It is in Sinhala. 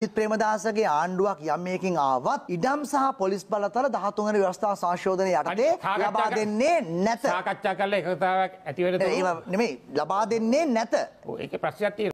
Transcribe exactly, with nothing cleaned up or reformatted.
ප්‍රේමදාසගේ ආණ්ඩුවක් යම් මේකින් ආවත් ඉඩම් සහ පොලිස් බලතල දහතුන් වෙනි ව්‍යවස්ථා සංශෝධනය යටතේ ලබා දෙන්නේ නැත. සාකච්ඡා කරලා එකතාවක් ඇති වෙන නෙමෙයි ලබා දෙන්නේ නැත. ඒකේ ප්‍රශ්නයක් තියෙනවා.